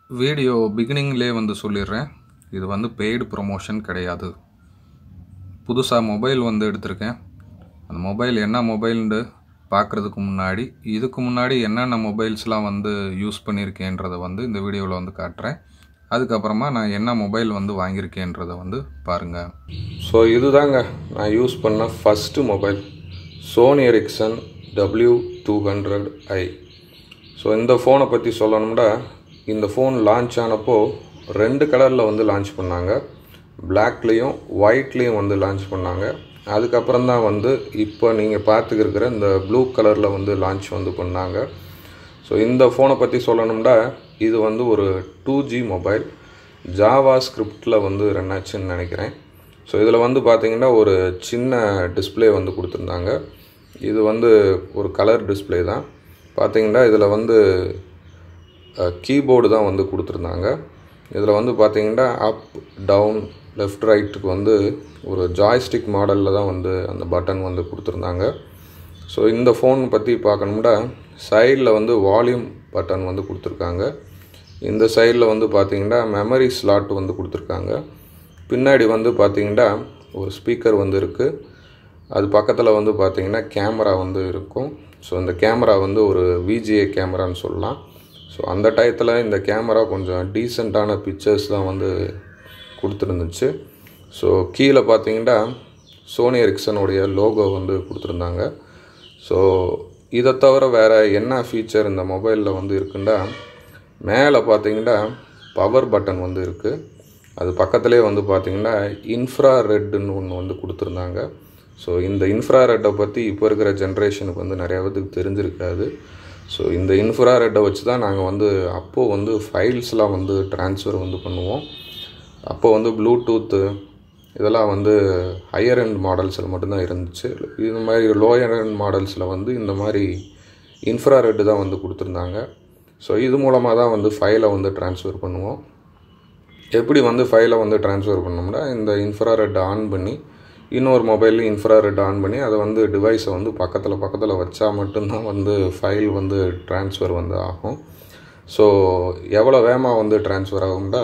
Video பிகினிங்லேயே வந்து சொல்லிடுறேன், இது வந்து பெய்டு ப்ரொமோஷன் கிடையாது. புதுசாக மொபைல் வந்து எடுத்திருக்கேன். அந்த மொபைல் என்ன மொபைல்னு பார்க்குறதுக்கு முன்னாடி இதுக்கு முன்னாடி என்னென்ன மொபைல்ஸ்லாம் வந்து யூஸ் பண்ணியிருக்கேன்றதை வந்து இந்த வீடியோவில் வந்து காட்டுறேன். அதுக்கப்புறமா நான் என்ன மொபைல் வந்து வாங்கியிருக்கேன்றதை வந்து பாருங்கள். ஸோ இதுதாங்க நான் யூஸ் பண்ண first mobile, Sony Ericsson W200i. So இந்த ஃபோனை பற்றி சொல்லணும்னா, இந்த ஃபோன் லான்ச் ஆனப்போ 2 கலரில் வந்து லான்ச் பண்ணாங்க. பிளாக்லேயும் ஒயிட்லேயும் வந்து லான்ச் பண்ணாங்க. அதுக்கப்புறம் தான் வந்து இப்போ நீங்கள் பார்த்துக்கிற இந்த ப்ளூ கலரில் வந்து லான்ச் வந்து பண்ணாங்க. ஸோ இந்த ஃபோனை பற்றி சொல்லணும்னா, இது வந்து ஒரு 2G மொபைல், ஜாவா ஸ்கிரிப்டில் வந்து ரன் ஆச்சுன்னு நினைக்கிறேன். ஸோ இதில் வந்து பார்த்திங்கன்னா ஒரு சின்ன டிஸ்பிளே வந்து கொடுத்துருந்தாங்க. இது வந்து ஒரு கலர் டிஸ்பிளே தான். பார்த்திங்கன்னா இதில் வந்து கீபோர்டு தான் வந்து கொடுத்துருந்தாங்க. இதில் வந்து பார்த்திங்கன்னா அப் டவுன் லெஃப்ட் ரைட்டுக்கு வந்து ஒரு ஜாய்ஸ்டிக் மாடலில் தான் வந்து அந்த பட்டன் வந்து கொடுத்துருந்தாங்க. ஸோ இந்த ஃபோன் பற்றி பார்க்கணும்னா, சைடில் வந்து வால்யூம் பட்டன் வந்து கொடுத்துருக்காங்க. இந்த சைடில் வந்து பார்த்திங்கன்னா மெமரி ஸ்லாட் வந்து கொடுத்துருக்காங்க. பின்னாடி வந்து பார்த்திங்கன்னா ஒரு ஸ்பீக்கர் வந்து இருக்குது. அது பக்கத்தில் வந்து பார்த்திங்கன்னா கேமரா வந்து இருக்கும். ஸோ இந்த கேமரா வந்து ஒரு VGA கேமரான்னு சொல்லலாம். ஸோ அந்த டயத்தில் இந்த கேமரா கொஞ்சம் டீசெண்டான பிக்சர்ஸ் தான் வந்து கொடுத்துருந்துச்சு. ஸோ கீழே பார்த்திங்கன்னா சோனி எரிக்சனுடைய லோகோ வந்து கொடுத்துருந்தாங்க. ஸோ இதை தவிர வேறு என்ன ஃபீச்சர் இந்த மொபைலில் வந்து இருக்குன்னா, மேலே பார்த்திங்கன்னா பவர் பட்டன் வந்து இருக்குது. அது பக்கத்துலேயே வந்து பார்த்திங்கன்னா இன்ஃப்ராரெட்டுன்னு ஒன்று வந்து கொடுத்துருந்தாங்க. ஸோ இந்த இன்ஃப்ராரெட்டை பற்றி இப்போ இருக்கிற ஜென்ரேஷனுக்கு வந்து நிறையா பேருக்கு தெரிஞ்சிருக்காது. ஸோ இந்த இன்ஃப்ராரெட்டை வச்சு தான் நாங்கள் வந்து அப்போது வந்து ஃபைல்ஸ்லாம் வந்து ட்ரான்ஸ்ஃபர் வந்து பண்ணுவோம். அப்போது வந்து ப்ளூடூத்து இதெல்லாம் வந்து ஹையர் எண்ட் மாடல்ஸில் மட்டும்தான் இருந்துச்சு. இது மாதிரி லோயர் எண்ட் மாடல்ஸில் வந்து இந்த மாதிரி இன்ஃப்ராரெட்டு தான் வந்து கொடுத்துருந்தாங்க. ஸோ இது மூலமாக தான் வந்து ஃபைலை வந்து ட்ரான்ஸ்ஃபர் பண்ணுவோம். எப்படி வந்து ஃபைலை வந்து ட்ரான்ஸ்ஃபர் பண்ணோம்னா, இந்த இன்ஃப்ராரெட்டை ஆன் பண்ணி இன்னொரு மொபைலில் இன்ஃப்ராரெட் ஆன் பண்ணி அதை வந்து டிவைஸை வந்து பக்கத்தில் வச்சா மட்டும்தான் வந்து ஃபைல் வந்து ட்ரான்ஸ்ஃபர் வந்து ஆகும். ஸோ எவ்வளோ வேகமாக வந்து ட்ரான்ஸ்ஃபர் ஆகும்னா,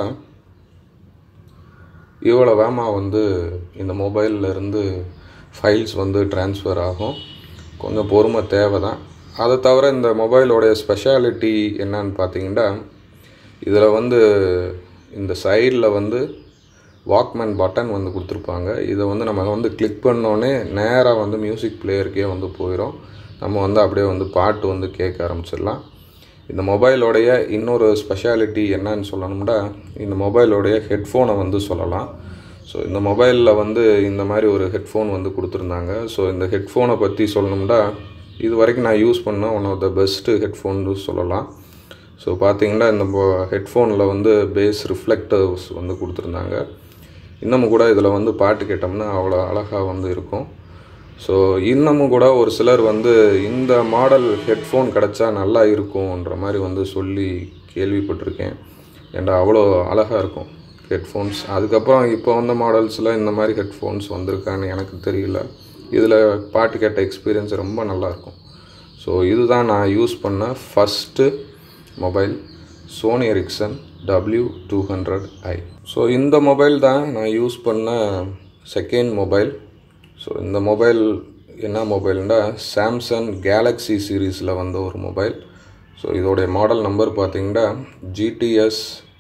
இவ்வளோ வேகமாக வந்து இந்த மொபைலில் இருந்து ஃபைல்ஸ் வந்து ட்ரான்ஸ்ஃபர் ஆகும். கொஞ்சம் பொறுமை தேவை தான். அதை தவிர இந்த மொபைலோடைய ஸ்பெஷாலிட்டி என்னன்னு பார்த்தீங்கன்னா, இதில் வந்து இந்த சைடில் வந்து வாக்மேன் பட்டன் வந்து கொடுத்துருப்பாங்க. இதை வந்து நம்ம வந்து கிளிக் பண்ணோன்னே நேராக வந்து மியூசிக் பிளேயருக்கே வந்து போயிடும். நம்ம வந்து அப்படியே வந்து பாட்டு வந்து கேட்க ஆரம்பிச்சிடலாம். இந்த மொபைலோடைய இன்னொரு ஸ்பெஷாலிட்டி என்னன்னு சொல்லணும்னா, இந்த மொபைலோடைய ஹெட்ஃபோனை வந்து சொல்லலாம். ஸோ இந்த மொபைலில் வந்து இந்த மாதிரி ஒரு ஹெட்ஃபோன் வந்து கொடுத்துருந்தாங்க. ஸோ இந்த ஹெட்ஃபோனை பற்றி சொல்லணும்னா, இது வரைக்கும் நான் யூஸ் பண்ண ஒன் ஆஃப் த பெஸ்ட்டு ஹெட்ஃபோன்னு சொல்லலாம். ஸோ பார்த்திங்கன்னா இந்த ஹெட்ஃபோனில் வந்து பேஸ் ரிஃப்ளெக்டர்ஸ் வந்து கொடுத்துருந்தாங்க. இன்னமும் கூட இதில் வந்து பாட்டு கேட்டோம்னா அவ்வளோ அழகாக வந்து இருக்கும். ஸோ இன்னமும் கூட ஒரு சிலர் வந்து இந்த மாடல் ஹெட்ஃபோன் கிடச்சா நல்லா இருக்கும்ன்ற மாதிரி வந்து சொல்லி கேள்விப்பட்டிருக்கேன். ஏன்டா அவ்வளோ அழகாக இருக்கும் ஹெட்ஃபோன்ஸ். அதுக்கப்புறம் இப்போ வந்த மாடல்ஸில் இந்த மாதிரி ஹெட்ஃபோன்ஸ் வந்திருக்கான்னு எனக்கு தெரியல. இதில் பாட்டு கேட்ட எக்ஸ்பீரியன்ஸ் ரொம்ப நல்லாயிருக்கும். ஸோ இதுதான் நான் யூஸ் பண்ண first mobile, Sony Ericsson W200i. So இந்த மொபைல் தான் நான் யூஸ் பண்ண செகண்ட் மொபைல். ஸோ இந்த மொபைல் என்ன மொபைல்னா, சாம்சங் கேலக்ஸி சீரீஸில் வந்த ஒரு மொபைல். ஸோ இதோடைய மாடல் நம்பர் பார்த்திங்கன்னா GTS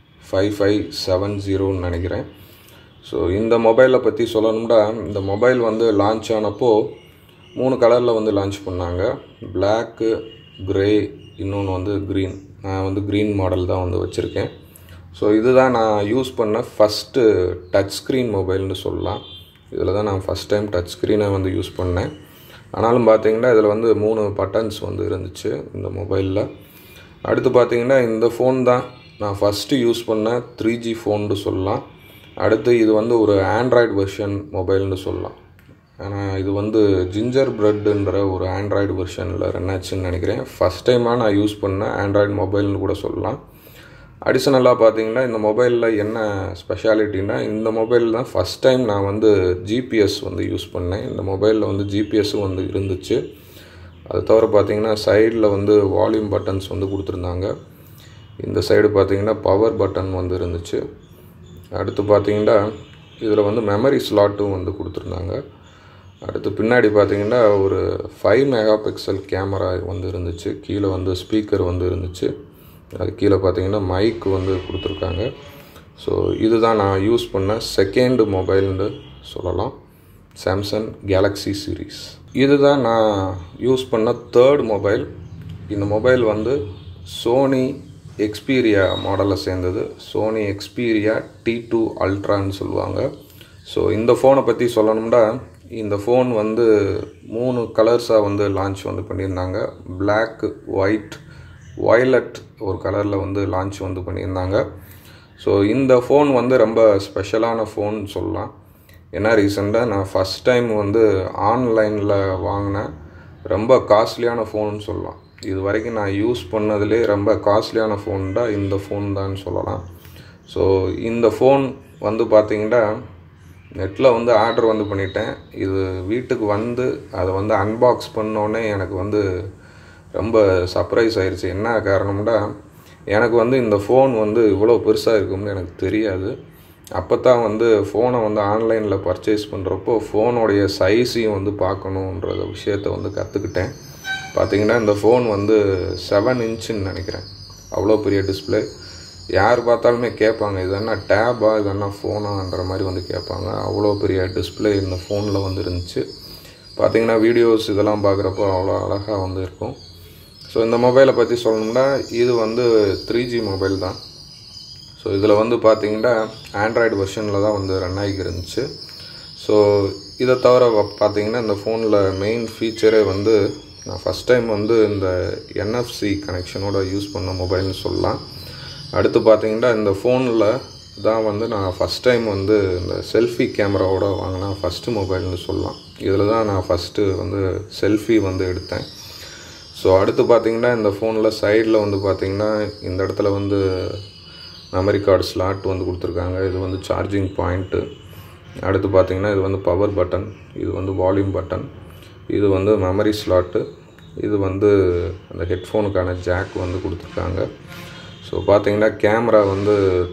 5570 நினைக்கிறேன். ஸோ இந்த மொபைலை பற்றி சொல்லணும்னா, இந்த மொபைல் வந்து லான்ச் ஆனப்போ 3 கலரில் வந்து லான்ச் பண்ணாங்க. பிளாக்கு, க்ரே, இன்னொன்று வந்து க்ரீன். நான் வந்து க்ரீன் மாடல் தான் வந்து வச்சுருக்கேன். ஸோ இதுதான் நான் யூஸ் பண்ண ஃபஸ்ட்டு டச் ஸ்க்ரீன் மொபைல்னு சொல்லலாம். இதில் தான் நான் ஃபஸ்ட் டைம் டச் ஸ்க்ரீனை வந்து யூஸ் பண்ணேன். ஆனாலும் பார்த்திங்கன்னா இதில் வந்து 3 பட்டன்ஸ் வந்து இருந்துச்சு இந்த மொபைலில். அடுத்து பார்த்திங்கன்னா இந்த ஃபோன் தான் நான் ஃபஸ்ட்டு யூஸ் பண்ண 3G ஃபோன்னு சொல்லலாம். அடுத்து இது வந்து ஒரு ஆண்ட்ராய்டு வெர்ஷன் மொபைல்னு சொல்லலாம். ஆனால் இது வந்து ஜிஞ்சர் பிரெட்டுன்ற ஒரு ஆண்ட்ராய்டு வெர்ஷனில் ரன் ஆச்சுன்னு நினைக்கிறேன். ஃபஸ்ட் டைமாக நான் யூஸ் பண்ண ஆண்ட்ராய்டு மொபைல்னு கூட சொல்லலாம். அடிஷ்னலாக பார்த்திங்கன்னா இந்த மொபைலில் என்ன ஸ்பெஷாலிட்டின்னா, இந்த மொபைல் தான் ஃபஸ்ட் டைம் நான் வந்து GPS வந்து யூஸ் பண்ணேன். இந்த மொபைலில் வந்து GPSும் வந்து இருந்துச்சு. அது தவிர பார்த்திங்கன்னா சைடில் வந்து வால்யூம் பட்டன்ஸ் வந்து கொடுத்துருந்தாங்க. இந்த சைடு பார்த்திங்கன்னா பவர் பட்டன் வந்து இருந்துச்சு. அடுத்து பார்த்திங்கன்னா இதில் வந்து மெமரி ஸ்லாட்டும் வந்து கொடுத்துருந்தாங்க. அடுத்து பின்னாடி பார்த்திங்கன்னா ஒரு 5 மெகா பிக்சல் கேமரா வந்து இருந்துச்சு. கீழே வந்து ஸ்பீக்கர் வந்து இருந்துச்சு. அது கீழே பார்த்திங்கன்னா மைக் வந்து கொடுத்துருக்காங்க. ஸோ இதுதான் நான் யூஸ் பண்ண செகண்ட் மொபைல்னு சொல்லலாம், சாம்சங் கேலக்ஸி சீரீஸ். இதுதான் நான் யூஸ் பண்ண தேர்ட் மொபைல். இந்த மொபைல் வந்து சோனி எக்ஸ்பீரியா மாடலை சேர்ந்தது. சோனி எக்ஸ்பீரியா T2 அல்ட்ரான்னு சொல்லுவாங்க. ஸோ இந்த ஃபோனை பற்றி சொல்லணும்னா, இந்த ஃபோன் வந்து 3 கலர்ஸாக வந்து லான்ச் வந்து பண்ணியிருந்தாங்க. பிளாக், ஒயிட், வயலட் ஒரு கலரில் வந்து லான்ச் வந்து பண்ணியிருந்தாங்க. ஸோ இந்த ஃபோன் வந்து ரொம்ப ஸ்பெஷலான ஃபோன் சொல்லலாம். என்ன ரீசெண்டாக நான் ஃபஸ்ட் டைம் வந்து ஆன்லைனில் வாங்கினேன் ரொம்ப காஸ்ட்லியான ஃபோன்னு சொல்லலாம். இது வரைக்கும் நான் யூஸ் பண்ணதுலே ரொம்ப காஸ்ட்லியான ஃபோன் தான் இந்த ஃபோன் தான் சொல்லலாம். ஸோ இந்த ஃபோன் வந்து பார்த்திங்கன்னா நெட்டில் வந்து ஆர்டர் வந்து பண்ணிட்டேன். இது வீட்டுக்கு வந்து அதை வந்து அன்பாக்ஸ் பண்ணோன்னே எனக்கு வந்து ரொம்ப சர்ப்ரைஸ் ஆயிடுச்சு. என்ன காரணம்னா, எனக்கு வந்து இந்த ஃபோன் வந்து இவ்வளோ பெருசாக இருக்கும்னு எனக்கு தெரியாது. அப்போ தான் வந்து ஃபோனை வந்து ஆன்லைனில் பர்ச்சேஸ் பண்ணுறப்போ ஃபோனோடைய சைஸையும் வந்து பார்க்கணுன்ற விஷயத்தை வந்து கற்றுக்கிட்டேன். பார்த்திங்கன்னா இந்த ஃபோன் வந்து 7 இன்ச்சுன்னு நினைக்கிறேன். அவ்வளோ பெரிய டிஸ்பிளே. யார் பார்த்தாலுமே கேட்பாங்க, இது என்ன டேபா, இது என்ன ஃபோனான்ற மாதிரி வந்து கேட்பாங்க. அவ்வளோ பெரிய டிஸ்பிளே இந்த ஃபோனில் வந்து இருந்துச்சு. பார்த்திங்கன்னா வீடியோஸ் இதெல்லாம் பார்க்குறப்போ அவ்வளோ அழகாக வந்து இருக்கும். ஸோ இந்த மொபைலை பற்றி சொல்லணும்னா, இது வந்து 3G மொபைல் தான். ஸோ இதில் வந்து பார்த்திங்கன்னா ஆண்ட்ராய்டு வெர்ஷனில் தான் வந்து ரன் ஆகி இருந்துச்சு. ஸோ இதை தவிர பார்த்திங்கன்னா இந்த ஃபோனில் மெயின் ஃபீச்சரே வந்து நான் ஃபஸ்ட் டைம் வந்து இந்த NFC கனெக்ஷனோட யூஸ் பண்ண மொபைல்னு சொல்லலாம். அடுத்து பார்த்திங்கன்னா இந்த ஃபோனில் தான் வந்து நான் ஃபஸ்ட் டைம் வந்து இந்த செல்ஃபி கேமராவோட வாங்கினா ஃபஸ்ட்டு மொபைல்னு சொல்லலாம். இதில் தான் நான் ஃபஸ்ட்டு வந்து செல்ஃபி வந்து எடுத்தேன். ஸோ அடுத்து பார்த்திங்கன்னா இந்த ஃபோனில் சைடில் வந்து பார்த்திங்கன்னா இந்த இடத்துல வந்து மெமரி கார்டு ஸ்லாட் வந்து கொடுத்துருக்காங்க. இது வந்து சார்ஜிங் பாயிண்ட்டு. அடுத்து பார்த்திங்கன்னா இது வந்து பவர் பட்டன், இது வந்து வால்யூம் பட்டன், இது வந்து மெமரி ஸ்லாட்டு, இது வந்து அந்த ஹெட்ஃபோனுக்கான ஜாக் வந்து கொடுத்துருக்காங்க. ஸோ பார்த்திங்கன்னா கேமரா வந்து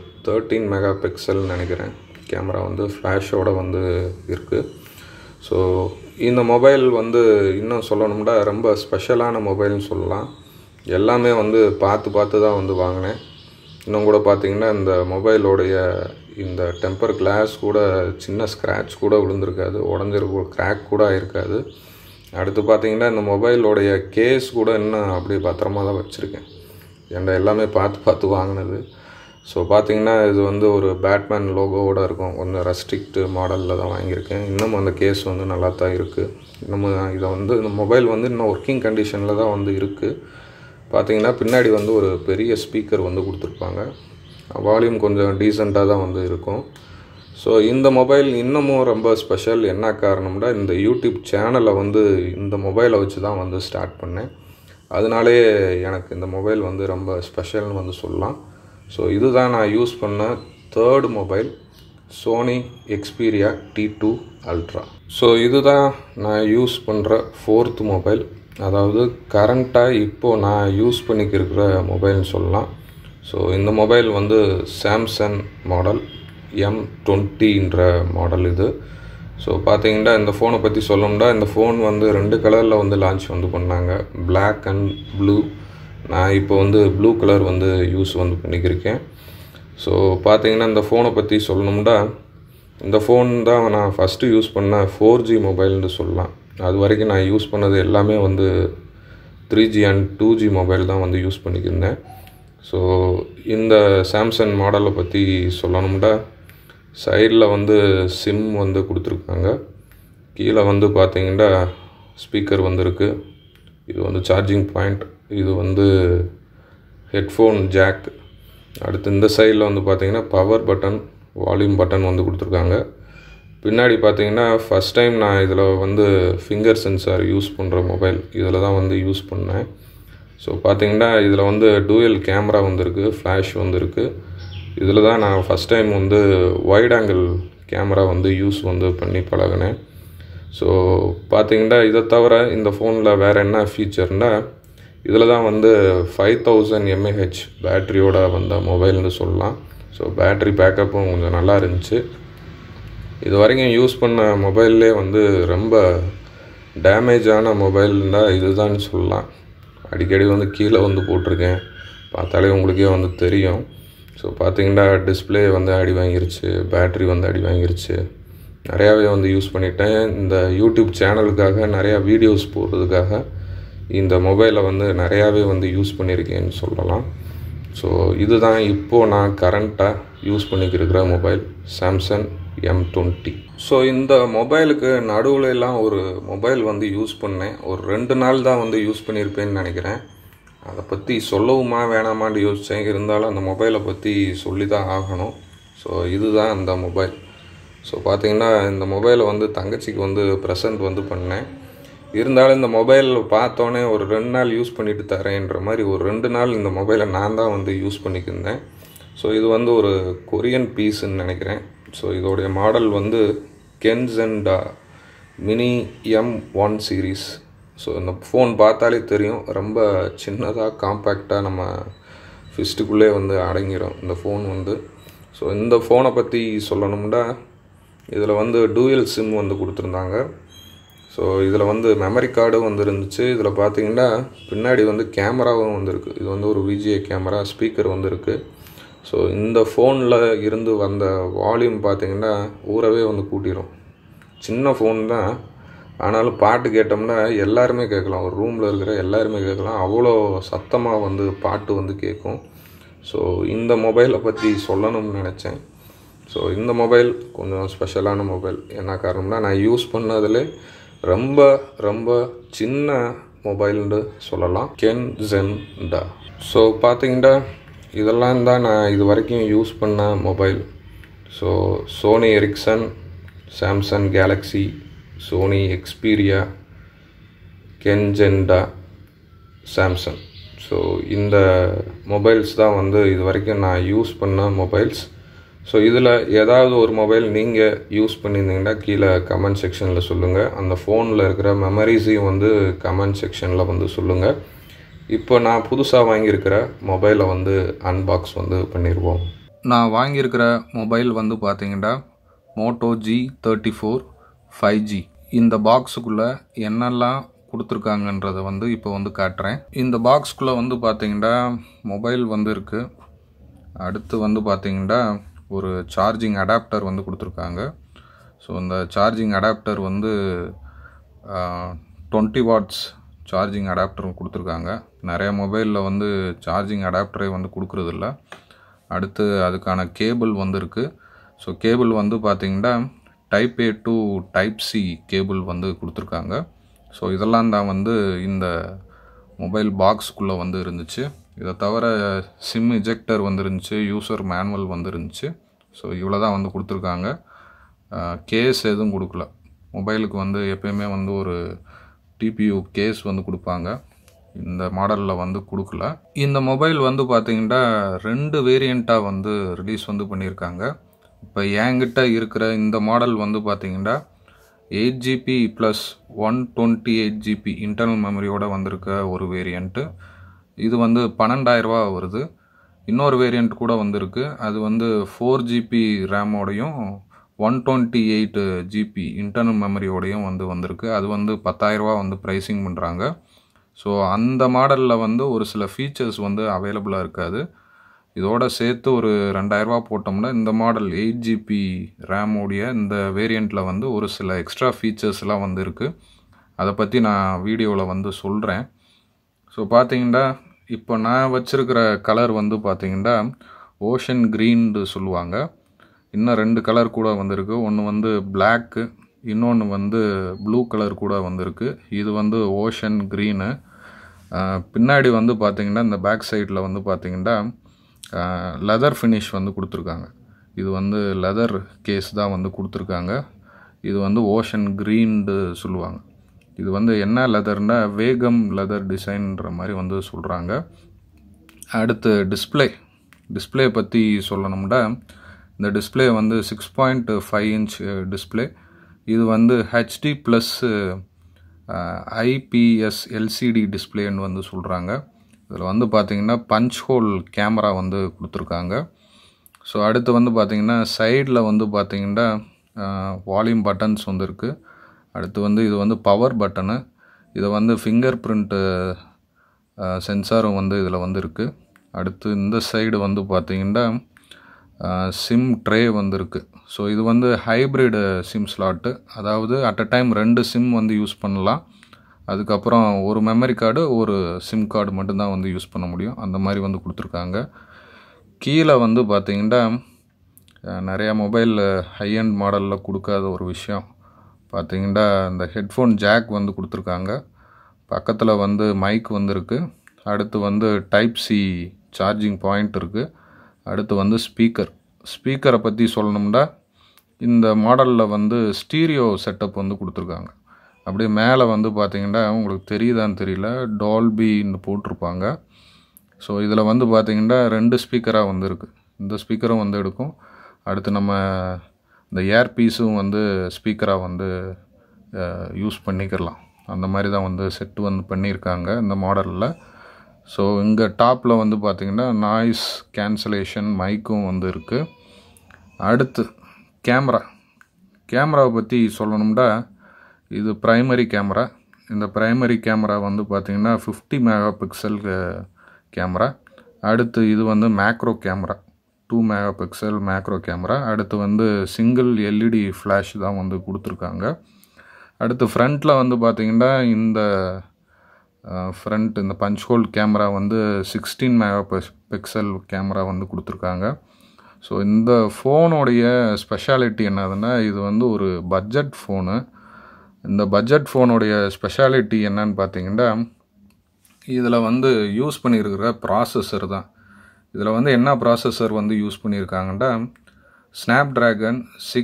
13 மெகா பிக்சல்னு நினைக்கிறேன். கேமரா வந்து ஃப்ளாஷோடு வந்து இருக்குது. ஸோ இந்த மொபைல் வந்து இன்னும் சொல்லணும்னா ரொம்ப ஸ்பெஷலான மொபைல்னு சொல்லலாம். எல்லாமே வந்து பார்த்து தான் வந்து வாங்கினேன். இன்னும் கூட பார்த்திங்கன்னா இந்த மொபைலோடைய இந்த டெம்பர் கிளாஸ் கூட சின்ன ஸ்க்ராட்ச் கூட விழுந்திருக்காது, உடஞ்சிருக்க கிராக் கூட ஆகிருக்காது. அடுத்து பார்த்திங்கன்னா இந்த மொபைலோடைய கேஸ் கூட இன்னும் அப்படியே பத்திரமாக தான் வச்சுருக்கேன். ஏன்டா எல்லாமே பார்த்து வாங்கினது. ஸோ பார்த்திங்கன்னா இது வந்து ஒரு பேட்மேன் லோகோவோடு இருக்கும். கொஞ்சம் ரெஸ்ட்ரிக்ட் மாடலில் தான் வாங்கியிருக்கேன். இன்னும் அந்த கேஸ் வந்து நல்லா தான் இருக்குது. இன்னமும் இதை வந்து இந்த மொபைல் வந்து இன்னும் ஒர்க்கிங் கண்டிஷனில் தான் வந்து இருக்குது. பார்த்திங்கன்னா பின்னாடி வந்து ஒரு பெரிய ஸ்பீக்கர் வந்து கொடுத்துருப்பாங்க. வால்யூம் கொஞ்சம் டீசெண்டாக தான் வந்து இருக்கும். ஸோ இந்த மொபைல் இன்னமும் ரொம்ப ஸ்பெஷல். என்ன காரணம்னா, இந்த யூடியூப் சேனலை வந்து இந்த மொபைலை வச்சு தான் வந்து ஸ்டார்ட் பண்ணேன். அதனாலே எனக்கு இந்த மொபைல் வந்து ரொம்ப ஸ்பெஷல்னு வந்து சொல்லலாம். ஸோ இதுதான் நான் யூஸ் பண்ண third mobile, Sony Xperia T2 ultra. So இதுதான் நான் யூஸ் பண்ணுற ஃபோர்த் மொபைல். அதாவது கரண்ட்டாக இப்போது நான் யூஸ் பண்ணிக்கிருக்கிற மொபைல்னு சொல்லலாம். ஸோ இந்த மொபைல் வந்து சாம்சங் மாடல் M20ன்ற மாடல் இது. ஸோ பார்த்திங்கன்னா இந்த ஃபோனை பற்றி சொல்லணும்னா, இந்த ஃபோன் வந்து 2 கலரில் வந்து லான்ச் வந்து பண்ணாங்க, பிளாக் அண்ட் ப்ளூ. நான் இப்போ வந்து ப்ளூ கலர் வந்து யூஸ் வந்து பண்ணிக்கிருக்கேன். ஸோ பார்த்திங்கன்னா இந்த ஃபோனை பற்றி சொல்லணும்னா, இந்த ஃபோன் தான் நான் ஃபஸ்ட்டு யூஸ் பண்ண 4G மொபைல்னு சொல்லலாம். அது வரைக்கும் நான் யூஸ் பண்ணது எல்லாமே வந்து 3G அண்ட் 2G மொபைல் தான் வந்து யூஸ் பண்ணிக்கிருந்தேன். ஸோ இந்த சாம்சங் மாடலை பற்றி சொல்லணும்னா, சைடில் வந்து சிம் வந்து கொடுத்துருக்காங்க. கீழே வந்து பார்த்திங்கன்னா ஸ்பீக்கர் வந்துருக்கு. இது வந்து சார்ஜிங் பாயிண்ட், இது வந்து ஹெட்ஃபோன் ஜாக். அடுத்து இந்த சைடில் வந்து பார்த்திங்கன்னா பவர் பட்டன், வால்யூம் பட்டன் வந்து கொடுத்துருக்காங்க. பின்னாடி பார்த்திங்கன்னா ஃபஸ்ட் டைம் நான் இதில் வந்து ஃபிங்கர் சென்சார் யூஸ் பண்ணுற மொபைல் இதில் தான் வந்து யூஸ் பண்ணேன். ஸோ பார்த்திங்கன்னா இதில் வந்து டூயல் கேமரா வந்துருக்கு, ஃப்ளாஷ் வந்துருக்கு. இதில் தான் நான் ஃபஸ்ட் டைம் வந்து வைட் ஆங்கிள் கேமரா வந்து யூஸ் வந்து பண்ணி பழகினேன். ஸோ பார்த்திங்கன்னா இதை தவிர இந்த ஃபோனில் வேறு என்ன ஃபீச்சர்னால், இதில் தான் வந்து 5000 mAh பேட்டரியோட வந்த மொபைல்னு சொல்லலாம். ஸோ பேட்ரி பேக்கப்பும் கொஞ்சம் நல்லா இருந்துச்சு. இது வரைக்கும் யூஸ் பண்ண மொபைல்லே வந்து ரொம்ப டேமேஜான மொபைல்னால் இதுதான் சொல்லலாம். அடிக்கடி வந்து கீழே வந்து போட்டிருக்கேன், பார்த்தாலே உங்களுக்கே வந்து தெரியும். ஸோ பார்த்திங்கன்னா டிஸ்பிளே வந்து அடி வாங்கிருச்சு, பேட்ரி வந்து அடி வாங்கிருச்சு. நிறையாவே வந்து யூஸ் பண்ணிட்டேன். இந்த யூடியூப் சேனலுக்காக நிறையா வீடியோஸ் போடுறதுக்காக இந்த மொபைலை வந்து நிறையாவே வந்து யூஸ் பண்ணியிருக்கேன்னு சொல்லலாம். ஸோ இதுதான் இப்போது நான் கரண்ட்டாக யூஸ் பண்ணிக்கிருக்கிற மொபைல் சாம்சங் M20. ஸோ இந்த மொபைலுக்கு நடுவுலலாம் ஒரு மொபைல் வந்து யூஸ் பண்ணேன். ஒரு 2 நாள் தான் வந்து யூஸ் பண்ணியிருப்பேன்னு நினைக்கிறேன். அதை பற்றி சொல்லவுமா வேணாமான்னு யோசித்தேன். இருந்தாலும் அந்த மொபைலை பற்றி சொல்லி தான் ஆகணும். ஸோ இதுதான் அந்த மொபைல். ஸோ பார்த்திங்கன்னா இந்த மொபைலை வந்து தங்கச்சிக்கு வந்து ப்ரெசண்ட் வந்து பண்ணேன். இருந்தாலும் இந்த மொபைல் பார்த்தோன்னே ஒரு 2 நாள் யூஸ் பண்ணிட்டு தரேன்ற மாதிரி ஒரு 2 நாள் இந்த மொபைலை நான் தான் வந்து யூஸ் பண்ணிக்கிருந்தேன். ஸோ இது வந்து ஒரு கொரியன் பீஸுன்னு நினைக்கிறேன். ஸோ இதோடைய மாடல் வந்து Kenxinda mini M1 series. So இந்த ஃபோன் பார்த்தாலே தெரியும், ரொம்ப சின்னதாக காம்பேக்டாக நம்ம ஃபிஸ்ட்டுக்குள்ளே வந்து அடங்கிடும் இந்த ஃபோன் வந்து. ஸோ இந்த ஃபோனை பற்றி சொல்லணும்னா இதில் வந்து டூயல் சிம் வந்து கொடுத்துருந்தாங்க. ஸோ இதில் வந்து மெமரி கார்டும் வந்து இருந்துச்சு. இதில் பார்த்திங்கன்னா பின்னாடி வந்து கேமராவும் வந்துருக்கு. இது வந்து ஒரு VGA கேமரா, ஸ்பீக்கர் வந்து இருக்குது. ஸோ இந்த ஃபோனில் இருந்து வந்த வால்யூம் பார்த்திங்கன்னா ஊரவே வந்து கூட்டிடும். சின்ன ஃபோன் தான், ஆனாலும் பாட்டு கேட்டோம்னா எல்லாருமே கேட்கலாம், ஒரு ரூமில் இருக்கிற எல்லாருமே கேட்கலாம். அவ்வளோ சத்தமாக வந்து பாட்டு வந்து கேட்கும். ஸோ இந்த மொபைலை பற்றி சொல்லணும்னு நினச்சேன். ஸோ இந்த மொபைல் கொஞ்சம் ஸ்பெஷலான மொபைல். என்ன காரணம்னா நான் யூஸ் பண்ணதில் ரொம்ப ரொம்ப சின்ன மொபைல்னு சொல்லலாம், கென்சென்டா. ஸோ பார்த்திங்கன்னா இதெல்லாம் தான் நான் இது வரைக்கும் யூஸ் பண்ண mobile. So Sony Ericsson, Samsung Galaxy, Sony Xperia, Kenxinda, Samsung. So இந்த மொபைல்ஸ் தான் வந்து இது வரைக்கும் நான் யூஸ் பண்ண மொபைல்ஸ். ஸோ இதில் ஏதாவது ஒரு மொபைல் நீங்கள் யூஸ் பண்ணியிருந்தீங்கன்னா கீழே கமெண்ட் செக்ஷனில் சொல்லுங்கள். அந்த ஃபோனில் இருக்கிற மெமரிஸையும் வந்து கமெண்ட் செக்ஷனில் வந்து சொல்லுங்கள். இப்போ நான் புதுசாக வாங்கியிருக்கிற மொபைலை வந்து அன்பாக்ஸ் வந்து பண்ணிடுவோம். நான் வாங்கியிருக்கிற மொபைல் வந்து பார்த்தீங்கன்னா Moto G34 5G. இந்த பாக்ஸுக்குள்ளே என்னெல்லாம் கொடுத்துருக்காங்கன்றதை வந்து இப்போ வந்து காட்டுறேன். இந்த பாக்ஸுக்குள்ளே வந்து பார்த்தீங்கன்னா மொபைல் வந்து இருக்குது. அடுத்து வந்து பார்த்தீங்கன்னா ஒரு சார்ஜிங் அடாப்டர் வந்து கொடுத்துருக்காங்க. ஸோ இந்த சார்ஜிங் அடாப்டர் வந்து 20 வாட்ஸ் சார்ஜிங் அடாப்டரும் கொடுத்துருக்காங்க. நிறைய மொபைலில் வந்து சார்ஜிங் அடாப்டரே வந்து கொடுக்குறதில்ல. அடுத்து அதுக்கான கேபிள் வந்து இருக்குது. ஸோ கேபிள் வந்து பார்த்திங்கன்னா Type A to Type C cable வந்து கொடுத்துருக்காங்க. ஸோ இதெல்லாம் தான் வந்து இந்த மொபைல் பாக்ஸுக்குள்ளே வந்து இருந்துச்சு. இதை தவிர சிம் இஜெக்டர் வந்து இருந்துச்சு, யூசர் மேனுவல் வந்து இருந்துச்சு. ஸோ இவ்வளோ தான் வந்து கொடுத்துருக்காங்க. கேஸ் எதுவும் கொடுக்கல. மொபைலுக்கு வந்து எப்பயுமே வந்து ஒரு TPU கேஸ் வந்து கொடுப்பாங்க, இந்த மாடலில் வந்து கொடுக்கல. இந்த மொபைல் வந்து பார்த்திங்கன்னா 2 வேரியண்ட்டாக வந்து ரிலீஸ் வந்து பண்ணியிருக்காங்க. இப்போ என்கிட்ட இருக்கிற இந்த மாடல் வந்து பார்த்திங்கன்னா 8GB + 128GB இன்டர்னல் மெமரியோடு வந்திருக்க ஒரு வேரியண்ட்டு. இது வந்து 12,000 ரூபா வருது. இன்னொரு வேரியண்ட் கூட வந்திருக்கு. அது வந்து 4GB ரேமோடையும் 128GB இன்டர்னல் மெமரியோடையும் வந்து வந்திருக்கு. அது வந்து 10,000 ரூபா வந்து ப்ரைஸிங் பண்ணுறாங்க. ஸோ அந்த மாடலில் வந்து ஒரு சில ஃபீச்சர்ஸ் வந்து அவைலபிளாக இருக்காது. இதோட சேர்த்து ஒரு 2,000 ரூபா போட்டோம்னா இந்த மாடல் 8GB ரேமோடைய இந்த வேரியண்ட்டில் வந்து ஒரு சில எக்ஸ்ட்ரா ஃபீச்சர்ஸ்லாம் வந்து இருக்குது. அதை பற்றி நான் வீடியோவில் வந்து சொல்கிறேன். ஸோ பார்த்தீங்கன்னா இப்போ நான் வச்சுருக்கிற கலர் வந்து பார்த்திங்கன்னா ஓஷன் க்ரீன்னு சொல்லுவாங்க. இன்னும் 2 கலர் கூட வந்திருக்கு. ஒன்று வந்து பிளாக்கு, இன்னொன்று வந்து ப்ளூ கலர் கூட வந்திருக்கு. இது வந்து ஓஷன் க்ரீனு. பின்னாடி வந்து பார்த்திங்கன்னா இந்த பேக் சைடில் வந்து பார்த்திங்கன்னா லெதர் ஃபினிஷ் வந்து கொடுத்துருக்காங்க. இது வந்து லெதர் கேஸ் தான் வந்து கொடுத்துருக்காங்க. இது வந்து ஓஷன் க்ரீன்னு சொல்லுவாங்க. இது வந்து என்ன லெதர்னா வேகம் லெதர் டிசைன்ற மாதிரி வந்து சொல்கிறாங்க. அடுத்து டிஸ்பிளே பற்றி சொல்லணும்னா இந்த டிஸ்பிளே வந்து 6.5 இன்ச் டிஸ்பிளே. இது வந்து HD+ IPS LCD டிஸ்பிளேன்னு வந்து சொல்கிறாங்க. இதில் வந்து பார்த்திங்கன்னா பஞ்ச் ஹோல் கேமரா வந்து கொடுத்துருக்காங்க. ஸோ அடுத்து வந்து பார்த்திங்கன்னா சைடில் வந்து பார்த்திங்கன்னா வால்யூம் பட்டன்ஸ் வந்து இருக்குது. அடுத்து வந்து இது வந்து பவர் பட்டனு. இதை வந்து ஃபிங்கர் பிரிண்ட்டு சென்சாரும் வந்து இதில் வந்து இருக்குது. அடுத்து இந்த சைடு வந்து பார்த்திங்கன்னா சிம் ட்ரே வந்து இருக்குது. ஸோ இது வந்து ஹைப்ரிடு சிம் ஸ்லாட்டு, அதாவது அட் அ டைம் 2 சிம் வந்து யூஸ் பண்ணலாம். அதுக்கப்புறம் ஒரு மெமரி கார்டு ஒரு சிம் கார்டு மட்டும்தான் வந்து யூஸ் பண்ண முடியும். அந்த மாதிரி வந்து கொடுத்துருக்காங்க. கீழே வந்து பார்த்திங்கன்னா நிறையா மொபைல் ஹைஎண்ட் மாடலில் கொடுக்காத ஒரு விஷயம் பார்த்திங்கன்னா இந்த ஹெட்ஃபோன் ஜாக் வந்து கொடுத்துருக்காங்க. பக்கத்தில் வந்து மைக் வந்து இருக்குது. அடுத்து வந்து டைப் சி சார்ஜிங் பாயிண்ட் இருக்குது. அடுத்து வந்து ஸ்பீக்கரை பற்றி சொல்லணும்னா இந்த மாடலில் வந்து ஸ்டீரியோ செட்டப் வந்து கொடுத்துருக்காங்க. அப்படியே மேலே வந்து பார்த்திங்கன்னா உங்களுக்கு தெரியுதான்னு தெரியல, டால்பின்னு போட்டிருப்பாங்க. ஸோ இதில் வந்து பார்த்திங்கன்னா 2 ஸ்பீக்கராக வந்து இருக்குது. இந்த ஸ்பீக்கரும் வந்து எடுக்கும். அடுத்து நம்ம இந்த ஏர்பீஸும் வந்து ஸ்பீக்கராக வந்து யூஸ் பண்ணிக்கலாம். அந்த மாதிரி தான் வந்து செட்டு வந்து பண்ணியிருக்காங்க இந்த மாடலில். ஸோ இங்கே டாப்பில் வந்து பார்த்திங்கன்னா நாய்ஸ் கேன்சலேஷன் மைக்கும் வந்து இருக்குது. அடுத்து கேமராவை பற்றி சொல்லணும்னா இது ப்ரைமரி கேமரா. இந்த ப்ரைமரி கேமரா வந்து பார்த்திங்கன்னா 50 மெகா பிக்சல் கேமரா. அடுத்து இது வந்து macro camera, 2 mega pixel macro camera. அடுத்து வந்து சிங்கிள் LED ஃப்ளாஷ் தான் வந்து கொடுத்துருக்காங்க. அடுத்து ஃப்ரண்ட்டில் வந்து பார்த்திங்கன்னா இந்த இந்த பஞ்ச் ஹோல் கேமரா வந்து 16 மெகா பிக்சல் கேமரா வந்து கொடுத்துருக்காங்க. ஸோ இந்த ஃபோனுடைய ஸ்பெஷாலிட்டி என்னதுன்னா இது வந்து ஒரு பட்ஜெட் ஃபோனு. இந்த பட்ஜெட் ஃபோனுடைய ஸ்பெஷாலிட்டி என்னன்னு பார்த்திங்கன்னா இதில் வந்து யூஸ் பண்ணியிருக்கிற ப்ராசஸர் தான். இதில் வந்து என்ன ப்ராசஸர் வந்து யூஸ் பண்ணியிருக்காங்கன்னா ஸ்னாப்ட்ராகன்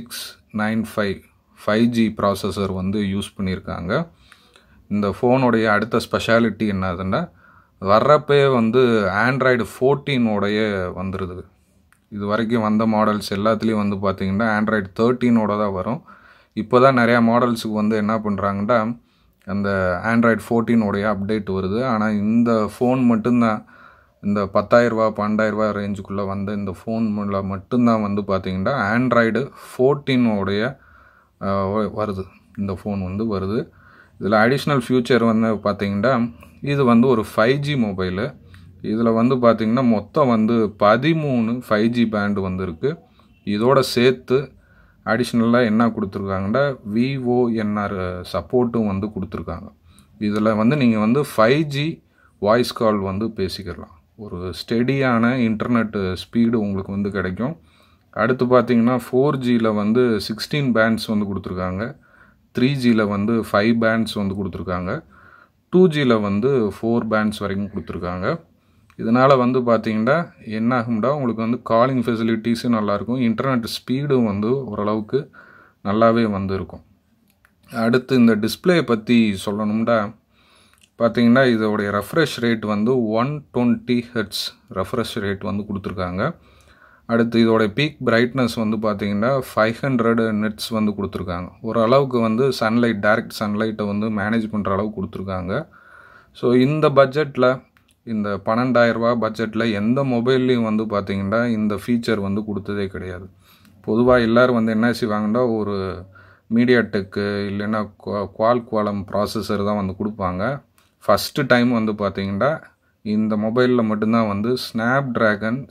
695 5G ப்ராசஸர் வந்து யூஸ் பண்ணியிருக்காங்க. இந்த ஃபோனுடைய அடுத்த ஸ்பெஷாலிட்டி என்னதுன்னா வர்றப்பே வந்து ஆண்ட்ராய்டு 14 வந்துடுது. இது வரைக்கும் வந்த மாடல்ஸ் எல்லாத்துலேயும் வந்து பார்த்திங்கன்னா ஆண்ட்ராய்டு 13 தான் வரும். இப்போ தான் நிறையா மாடல்ஸுக்கு வந்து என்ன பண்ணுறாங்கன்னா அந்த ஆண்ட்ராய்டு 14 அப்டேட் வருது. ஆனால் இந்த ஃபோன் மட்டும்தான் இந்த 10,000 12,000 ரேஞ்சுக்குள்ளே வந்த இந்த ஃபோனில் மட்டும்தான் வந்து பார்த்திங்கன்னா ஆண்ட்ராய்டு 14 வருது. இந்த ஃபோன் வந்து வருது. இதில் அடிஷ்னல் ஃபியூச்சர் வந்து பார்த்திங்கன்னா இது வந்து ஒரு 5G மொபைலு. இதில் வந்து பார்த்திங்கன்னா மொத்தம் வந்து 13 5G பேண்டு வந்து இருக்குது. இதோட சேர்த்து அடிஷ்னலாக என்ன கொடுத்துருக்காங்கன்னா VoNR சப்போர்ட்டும் வந்து கொடுத்துருக்காங்க. இதில் வந்து நீங்கள் வந்து 5G வாய்ஸ் கால் வந்து பேசிக்கலாம். ஒரு ஸ்டெடியான இன்டர்நெட் ஸ்பீடு உங்களுக்கு வந்து கிடைக்கும். அடுத்து பார்த்திங்கன்னா 4Gயில் வந்து 16 பேண்ட்ஸ் வந்து கொடுத்துருக்காங்க. 3Gயில் வந்து 5 பேண்ட்ஸ் வந்து கொடுத்துருக்காங்க. 2Gயில் வந்து 4 பேண்ட்ஸ் வரைக்கும் கொடுத்துருக்காங்க. இதனால் வந்து பார்த்திங்கன்னா என்ன ஆகும்டா உங்களுக்கு வந்து காலிங் ஃபெசிலிட்டிஸும் நல்லாயிருக்கும், இன்டர்நெட் ஸ்பீடும் வந்து ஓரளவுக்கு நல்லாவே வந்து இருக்கும். அடுத்து இந்த டிஸ்பிளே பற்றி சொல்லணும்னா பார்த்திங்கன்னா இதோடைய ரெஃப்ரெஷ் ரேட் வந்து 120 Hz ரெஃப்ரெஷ் ரேட் வந்து கொடுத்துருக்காங்க. அடுத்து இதோடைய பீக் பிரைட்னஸ் வந்து பார்த்திங்கன்னா 500 nits வந்து கொடுத்துருக்காங்க. ஓரளவுக்கு வந்து டைரக்ட் சன்லைட்டை வந்து மேனேஜ் பண்ணுற அளவுக்கு கொடுத்துருக்காங்க. ஸோ இந்த பட்ஜெட்டில் இந்த 12,000 பட்ஜெட்டில் எந்த மொபைல்லையும் வந்து பார்த்திங்கன்னா இந்த ஃபீச்சர் வந்து கொடுத்ததே கிடையாது. பொதுவாக எல்லோரும் வந்து என்ன செய்வாங்கன்னா ஒரு மீடியாடெக்கு இல்லைன்னா குவால்காம் ப்ராசஸர் தான் வந்து கொடுப்பாங்க. ஃபஸ்ட்டு டைம் வந்து பார்த்திங்கன்னா இந்த மொபைலில் மட்டும்தான் வந்து ஸ்னாப்ட்ராகன்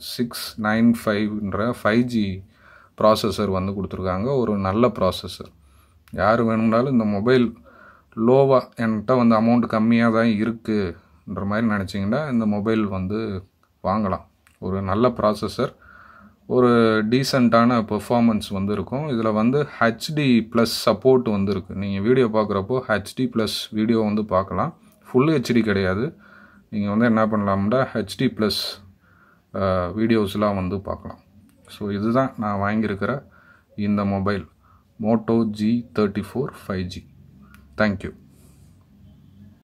695 5G ப்ராசஸர் வந்து கொடுத்துருக்காங்க. ஒரு நல்ல ப்ராசஸர். யார் வேணும்னாலும் இந்த மொபைல் லோவாக என்கிட்ட வந்து அமௌண்ட் கம்மியாக தான் இருக்குன்ற மாதிரி நினச்சிங்கன்னா இந்த மொபைல் வந்து வாங்கலாம். ஒரு நல்ல ப்ராசஸர், ஒரு டீசெண்டான பெர்ஃபார்மன்ஸ் வந்து இருக்கும். இதில் வந்து HD+ சப்போர்ட் வந்து இருக்குது. நீங்கள் வீடியோ பார்க்குறப்போ HD+ வீடியோ வந்து பார்க்கலாம். ஃபுல் HD கிடையாது. நீங்கள் வந்து என்ன பண்ணலாம்னா HD+ வீடியோஸ்லாம் வந்து பார்க்கலாம். ஸோ இதுதான் நான் வாங்கியிருக்கிற இந்த mobile Moto G34 5G. Thank you.